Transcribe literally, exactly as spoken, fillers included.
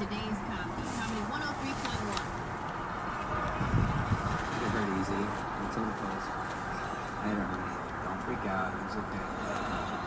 today's copy. Copy one oh three point one. It hurt easy. It's in close. I don't, don't freak out. It's okay.